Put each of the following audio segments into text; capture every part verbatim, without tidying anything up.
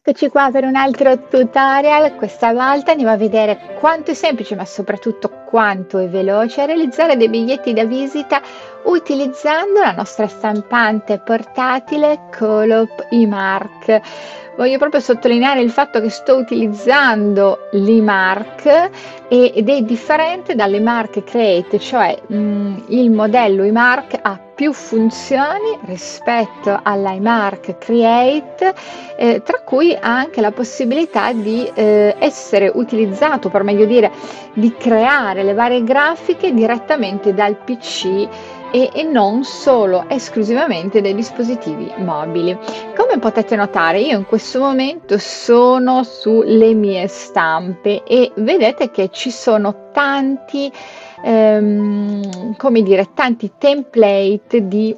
Eccoci qua per un altro tutorial. Questa volta andiamo a vedere quanto è semplice, ma soprattutto quanto è veloce realizzare dei biglietti da visita utilizzando la nostra stampante portatile Colop iMark. Voglio proprio sottolineare il fatto che sto utilizzando l'IMARK ed è differente dall'IMARK Create, cioè mh, il modello IMARK ha più funzioni rispetto all'IMARK Create, eh, tra cui ha anche la possibilità di eh, essere utilizzato, per meglio dire, di creare le varie grafiche direttamente dal P C e, e non solo esclusivamente dai dispositivi mobili. Come potete notare, io in questo momento sono sulle mie stampe e vedete che ci sono tanti ehm, come dire, tanti template di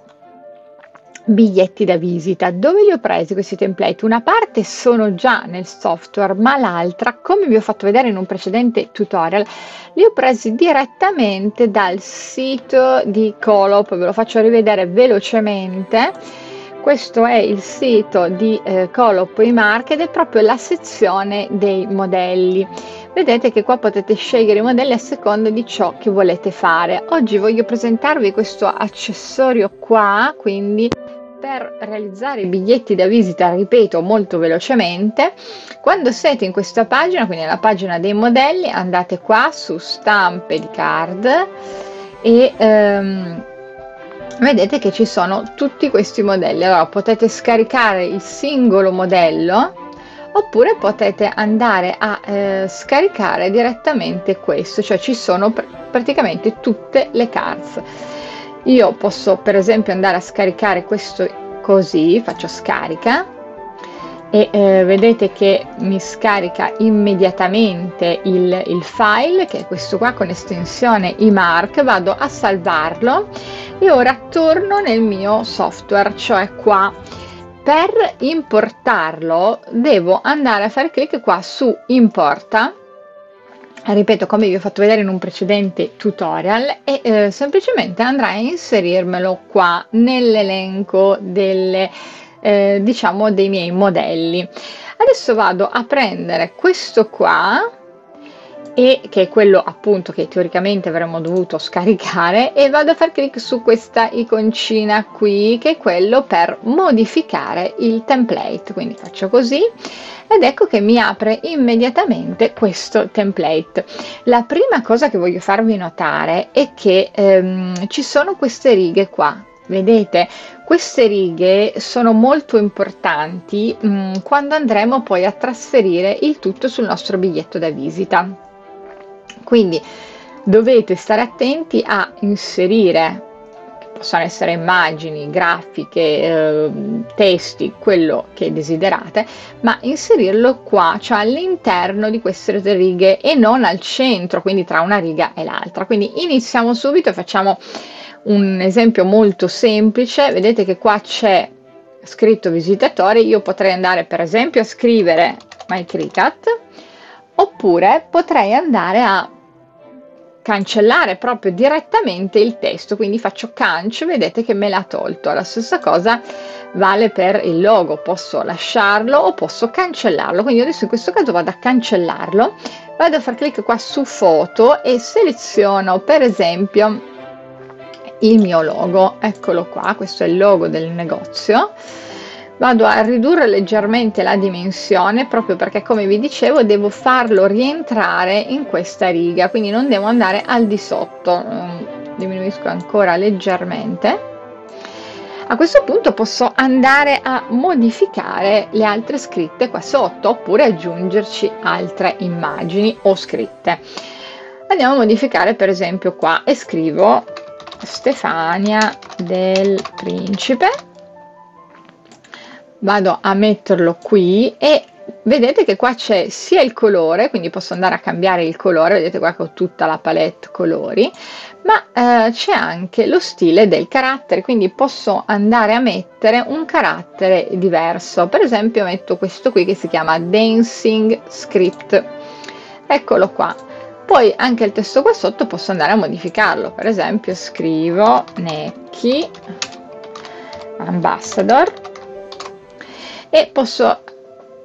biglietti da visita. Dove li ho presi questi template? Una parte sono già nel software, ma l'altra, come vi ho fatto vedere in un precedente tutorial, li ho presi direttamente dal sito di Colop. Ve lo faccio rivedere velocemente. Questo è il sito di eh, Colop iMark ed è proprio la sezione dei modelli. Vedete che qua potete scegliere i modelli a seconda di ciò che volete fare. Oggi voglio presentarvi questo accessorio qua, quindi per realizzare i biglietti da visita, ripeto molto velocemente. Quando siete in questa pagina, quindi nella pagina dei modelli, andate qua su stampe di card e ehm, vedete che ci sono tutti questi modelli. Allora potete scaricare il singolo modello oppure potete andare a eh, scaricare direttamente questo, cioè ci sono pr praticamente tutte le cards. Io posso per esempio andare a scaricare questo così, faccio scarica e eh, vedete che mi scarica immediatamente il, il file, che è questo qua con estensione iMark. Vado a salvarlo e ora torno nel mio software, cioè qua. Per importarlo devo andare a fare clic qua su importa, ripeto come vi ho fatto vedere in un precedente tutorial, e eh, semplicemente andrà a inserirmelo qua nell'elenco delle eh, diciamo dei miei modelli. Adesso vado a prendere questo qua, e che è quello appunto che teoricamente avremmo dovuto scaricare, e vado a fare clic su questa iconcina qui che è quello per modificare il template. Quindi faccio così ed ecco che mi apre immediatamente questo template. La prima cosa che voglio farvi notare è che ehm, ci sono queste righe qua. Vedete, queste righe sono molto importanti mh, quando andremo poi a trasferire il tutto sul nostro biglietto da visita. Quindi dovete stare attenti a inserire, che possono essere immagini, grafiche, eh, testi, quello che desiderate, ma inserirlo qua, cioè all'interno di queste righe e non al centro, quindi tra una riga e l'altra. Quindi iniziamo subito e facciamo un esempio molto semplice. Vedete che qua c'è scritto visitatori. Io potrei andare per esempio a scrivere MyCricut, oppure potrei andare a cancellare proprio direttamente il testo, quindi faccio canc, vedete che me l'ha tolto. La stessa cosa vale per il logo, posso lasciarlo o posso cancellarlo. Quindi adesso in questo caso vado a cancellarlo, vado a far clic qua su foto e seleziono per esempio il mio logo. Eccolo qua, questo è il logo del negozio. Vado a ridurre leggermente la dimensione proprio perché, come vi dicevo, devo farlo rientrare in questa riga, quindi non devo andare al di sotto. Diminuisco ancora leggermente. A questo punto posso andare a modificare le altre scritte qua sotto oppure aggiungerci altre immagini o scritte. Andiamo a modificare per esempio qua e scrivo Stefania del Principe. Vado a metterlo qui e vedete che qua c'è sia il colore, quindi posso andare a cambiare il colore, vedete qua che ho tutta la palette colori, ma eh, c'è anche lo stile del carattere, quindi posso andare a mettere un carattere diverso. Per esempio metto questo qui che si chiama Dancing Script, eccolo qua. Poi anche il testo qua sotto posso andare a modificarlo, per esempio scrivo Necchi Ambassador e posso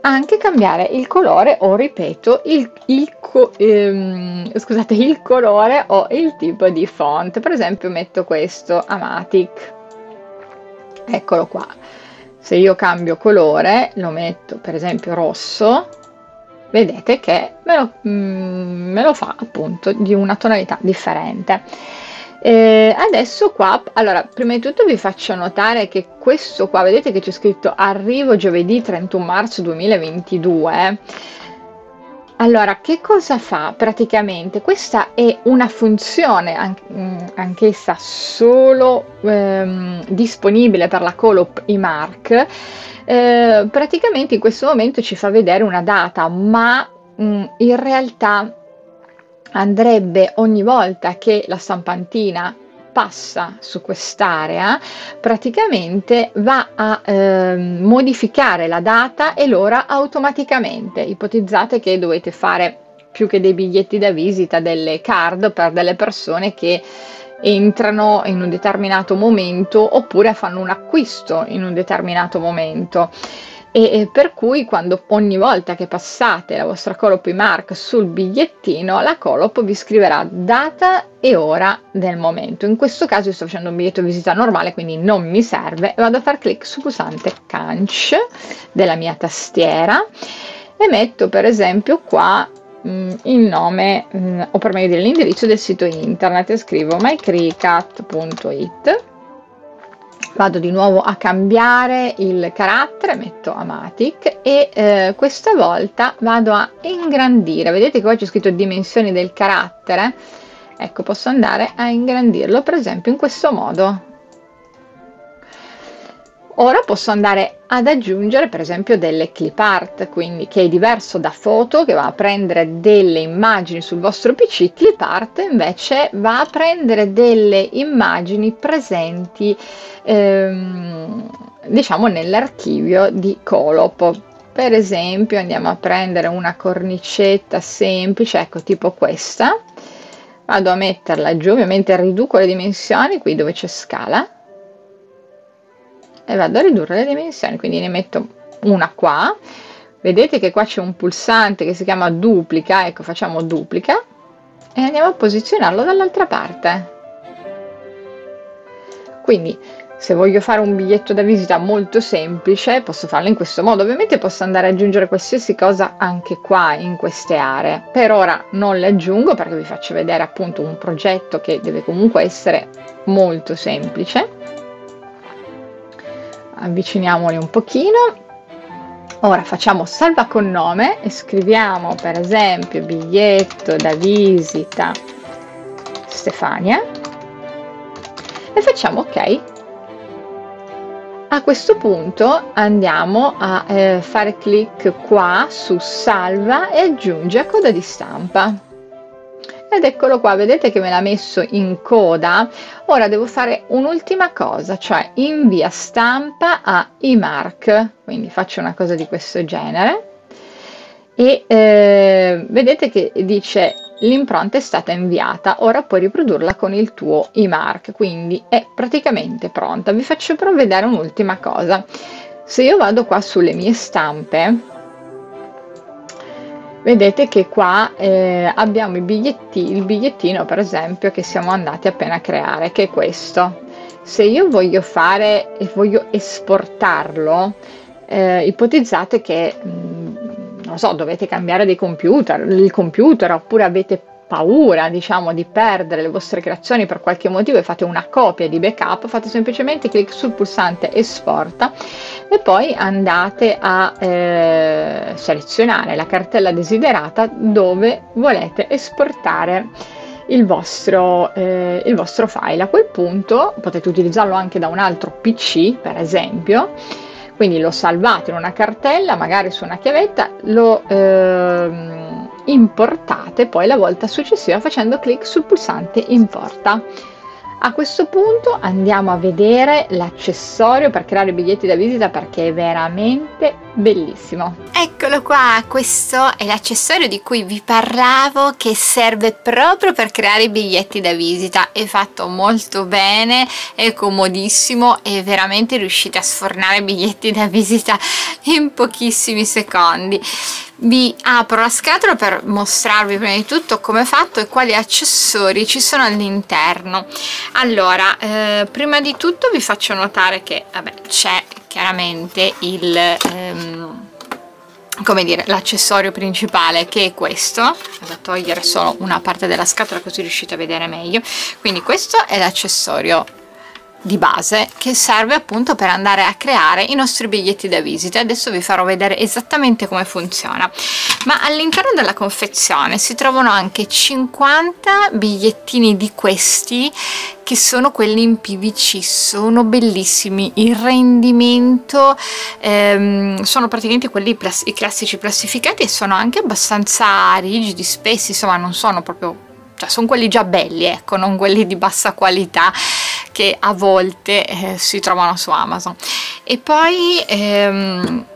anche cambiare il colore o, ripeto, il, il, co ehm, scusate, il colore o il tipo di font. Per esempio metto questo Amatic, eccolo qua. Se io cambio colore, lo metto per esempio rosso, vedete che me lo, mm, me lo fa appunto di una tonalità differente. Eh, adesso qua, allora, prima di tutto vi faccio notare che questo qua, vedete che c'è scritto arrivo giovedì trentuno marzo duemilaventidue. Allora, che cosa fa praticamente? Questa è una funzione, an anch'essa solo ehm, disponibile per la Colop iMark. Eh, praticamente in questo momento ci fa vedere una data, ma mh, in realtà andrebbe ogni volta che la stampantina passa su quest'area, praticamente va a eh, modificare la data e l'ora automaticamente. Ipotizzate che dovete fare, più che dei biglietti da visita, delle card per delle persone che entrano in un determinato momento oppure fanno un acquisto in un determinato momento. E, e per cui quando ogni volta che passate la vostra Colop iMark sul bigliettino, la Colop vi scriverà data e ora del momento. In questo caso io sto facendo un biglietto visita normale, quindi non mi serve, e vado a fare clic sul pulsante Canc della mia tastiera e metto per esempio qua mh, il nome mh, o per meglio dire l'indirizzo del sito internet e scrivo my cricut punto it. Vado di nuovo a cambiare il carattere, metto Amatic e eh, questa volta vado a ingrandire. Vedete che qua c'è scritto dimensioni del carattere? Ecco, posso andare a ingrandirlo per esempio in questo modo. Ora posso andare ad aggiungere per esempio delle clip art, quindi che è diverso da foto che va a prendere delle immagini sul vostro P C. Clip art invece va a prendere delle immagini presenti ehm, diciamo nell'archivio di Colop. Per esempio andiamo a prendere una cornicetta semplice, ecco tipo questa, vado a metterla giù, ovviamente riduco le dimensioni qui dove c'è scala e vado a ridurre le dimensioni, quindi ne metto una qua. Vedete che qua c'è un pulsante che si chiama duplica, ecco facciamo duplica e andiamo a posizionarlo dall'altra parte. Quindi se voglio fare un biglietto da visita molto semplice posso farlo in questo modo. Ovviamente posso andare ad aggiungere qualsiasi cosa anche qua in queste aree, per ora non le aggiungo perché vi faccio vedere appunto un progetto che deve comunque essere molto semplice. Avviciniamoli un pochino. Ora facciamo salva con nome e scriviamo per esempio biglietto da visita Stefania e facciamo ok. A questo punto andiamo a eh, fare clic qua su salva e aggiungi a coda di stampa. Ed eccolo qua, vedete che me l'ha messo in coda. Ora devo fare un'ultima cosa, cioè invia stampa a iMark, quindi faccio una cosa di questo genere e eh, vedete che dice l'impronta è stata inviata, ora puoi riprodurla con il tuo iMark, quindi è praticamente pronta. Vi faccio però vedere un'ultima cosa. Se io vado qua sulle mie stampe, vedete che qua eh, abbiamo i biglietti, il bigliettino per esempio che siamo andati appena a creare, che è questo. Se io voglio fare e voglio esportarlo, eh, ipotizzate che mh, non so, dovete cambiare dei computer, il computer, oppure avete paura, diciamo, di perdere le vostre creazioni per qualche motivo e fate una copia di backup, fate semplicemente clic sul pulsante esporta e poi andate a eh, selezionare la cartella desiderata dove volete esportare il vostro, eh, il vostro file. A quel punto potete utilizzarlo anche da un altro P C, per esempio. Quindi lo salvate in una cartella, magari su una chiavetta, lo ehm, importate poi la volta successiva facendo clic sul pulsante importa. A questo punto andiamo a vedere l'accessorio per creare i biglietti da visita, perché è veramente bellissimo. Eccolo qua, questo è l'accessorio di cui vi parlavo, che serve proprio per creare i biglietti da visita. È fatto molto bene, è comodissimo e veramente riuscite a sfornare biglietti da visita in pochissimi secondi. Vi apro la scatola per mostrarvi prima di tutto come è fatto e quali accessori ci sono all'interno. Allora, eh, prima di tutto vi faccio notare che c'è chiaramente il ehm, come dire, l'accessorio principale, che è questo. Vado a togliere solo una parte della scatola così riuscite a vedere meglio. Quindi questo è l'accessorio di base che serve appunto per andare a creare i nostri biglietti da visita. Adesso vi farò vedere esattamente come funziona. Ma all'interno della confezione si trovano anche cinquanta bigliettini di questi, che sono quelli in P V C. Sono bellissimi, il rendimento ehm, sono praticamente quelli i classici plastificati e sono anche abbastanza rigidi, spessi, insomma non sono proprio, cioè sono quelli già belli, ecco, non quelli di bassa qualità che a volte eh, si trovano su Amazon. E poi ehm,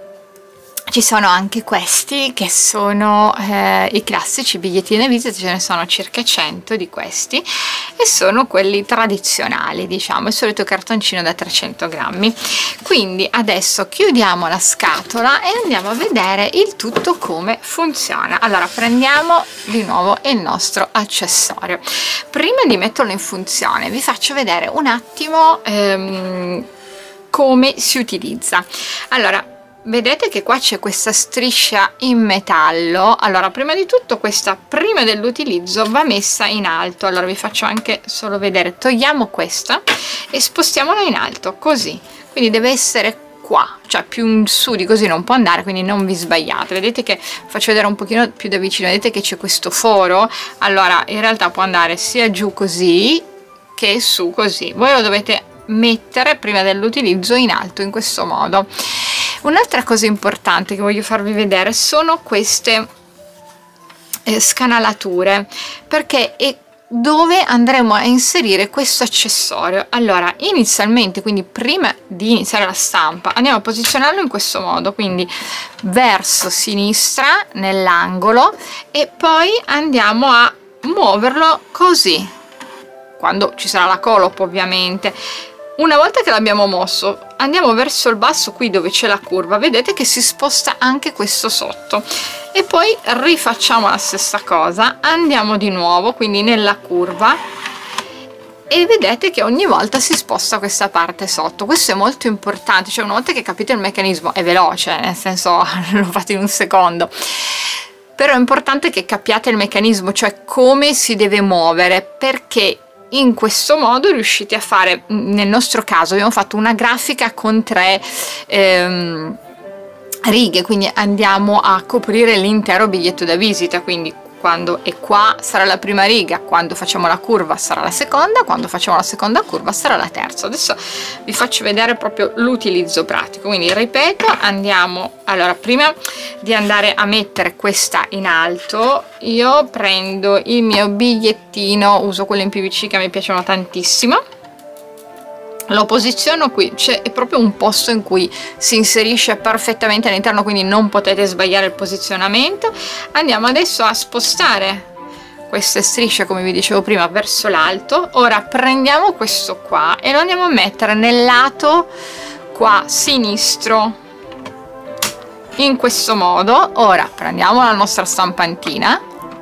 ci sono anche questi che sono eh, i classici bigliettini da visita, ce ne sono circa cento di questi e sono quelli tradizionali, diciamo, il solito cartoncino da trecento grammi. Quindi adesso chiudiamo la scatola e andiamo a vedere il tutto come funziona. Allora, prendiamo di nuovo il nostro accessorio. Prima di metterlo in funzione vi faccio vedere un attimo ehm, come si utilizza. Allora, vedete che qua c'è questa striscia in metallo. Allora, prima di tutto questa, prima dell'utilizzo, va messa in alto. Allora vi faccio anche solo vedere, togliamo questa e spostiamola in alto, così. Quindi deve essere qua, cioè più in su di così non può andare, quindi non vi sbagliate. Vedete che, faccio vedere un pochino più da vicino, vedete che c'è questo foro. Allora in realtà può andare sia giù così che su così. Voi lo dovete mettere prima dell'utilizzo in alto, in questo modo. Un'altra cosa importante che voglio farvi vedere sono queste eh, scanalature, perché è dove andremo a inserire questo accessorio. Allora, inizialmente, quindi prima di iniziare la stampa, andiamo a posizionarlo in questo modo, quindi verso sinistra nell'angolo, e poi andiamo a muoverlo così, quando ci sarà la colop ovviamente. Una volta che l'abbiamo mosso, andiamo verso il basso, qui dove c'è la curva, vedete che si sposta anche questo sotto, e poi rifacciamo la stessa cosa, andiamo di nuovo quindi nella curva e vedete che ogni volta si sposta questa parte sotto. Questo è molto importante, cioè una volta che capite il meccanismo è veloce, nel senso lo fate in un secondo, però è importante che capiate il meccanismo, cioè come si deve muovere, perché in questo modo riuscite a fare, nel nostro caso abbiamo fatto una grafica con tre ehm, righe, quindi andiamo a coprire l'intero biglietto da visita, quindi quando è qua sarà la prima riga, quando facciamo la curva sarà la seconda, quando facciamo la seconda curva sarà la terza. Adesso vi faccio vedere proprio l'utilizzo pratico, quindi ripeto, andiamo, allora prima di andare a mettere questa in alto io prendo il mio bigliettino, uso quello in P V C che mi piacciono tantissimo, lo posiziono qui, c'è proprio un posto in cui si inserisce perfettamente all'interno, quindi non potete sbagliare il posizionamento. Andiamo adesso a spostare queste strisce, come vi dicevo prima, verso l'alto. Ora prendiamo questo qua e lo andiamo a mettere nel lato qua sinistro, in questo modo. Ora prendiamo la nostra stampantina,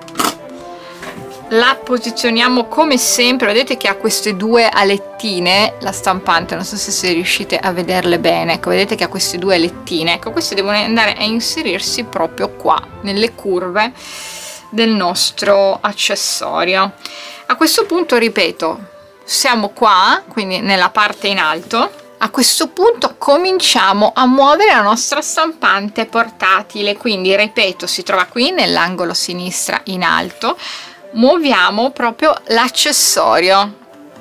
la posizioniamo come sempre, vedete che ha queste due alettine la stampante, non so se, se riuscite a vederle bene, ecco, vedete che ha queste due alettine, ecco, queste devono andare a inserirsi proprio qua nelle curve del nostro accessorio. A questo punto, ripeto, siamo qua, quindi nella parte in alto. A questo punto cominciamo a muovere la nostra stampante portatile, quindi ripeto, si trova qui nell'angolo sinistra in alto. Muoviamo proprio l'accessorio,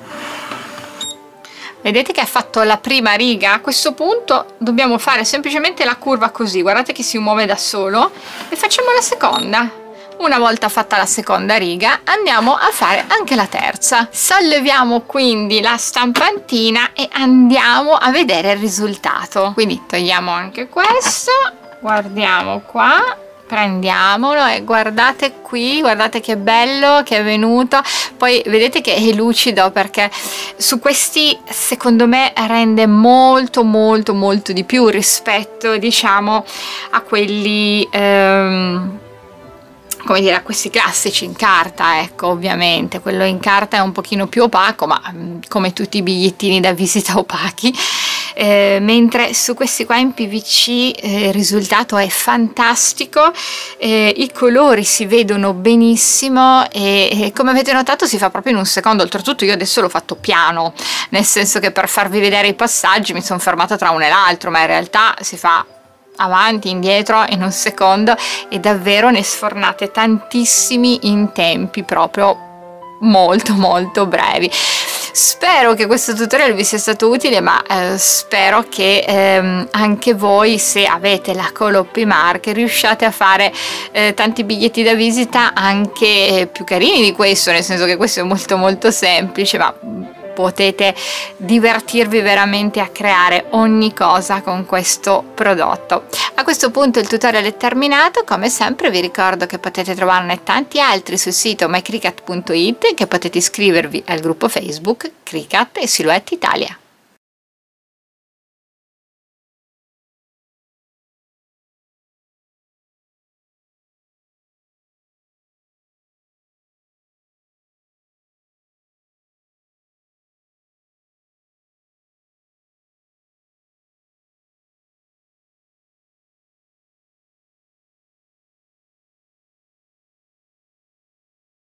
vedete che ha fatto la prima riga. A questo punto dobbiamo fare semplicemente la curva così, guardate che si muove da solo, e facciamo la seconda. Una volta fatta la seconda riga andiamo a fare anche la terza. Solleviamo quindi la stampantina e andiamo a vedere il risultato. Quindi togliamo anche questo, guardiamo qua, prendiamolo e guardate qui, guardate che bello che è venuto. Poi vedete che è lucido, perché su questi secondo me rende molto molto molto di più rispetto, diciamo, a quelli ehm, come dire, a questi classici in carta. Ecco, ovviamente quello in carta è un pochino più opaco, ma come tutti i bigliettini da visita opachi. Eh, mentre su questi qua in P V C eh, il risultato è fantastico, eh, i colori si vedono benissimo e, e come avete notato si fa proprio in un secondo. Oltretutto io adesso l'ho fatto piano, nel senso che per farvi vedere i passaggi mi sono fermata tra uno e l'altro, ma in realtà si fa avanti, indietro in un secondo e davvero ne sfornate tantissimi in tempi proprio molto molto brevi. Spero che questo tutorial vi sia stato utile, ma eh, spero che ehm, anche voi, se avete la Colo P Mark, riusciate a fare eh, tanti biglietti da visita anche eh, più carini di questo, nel senso che questo è molto molto semplice, ma potete divertirvi veramente a creare ogni cosa con questo prodotto. A questo punto il tutorial è terminato. Come sempre vi ricordo che potete trovarne tanti altri sul sito my cricut punto it, che potete iscrivervi al gruppo Facebook Cricut e Silhouette Italia.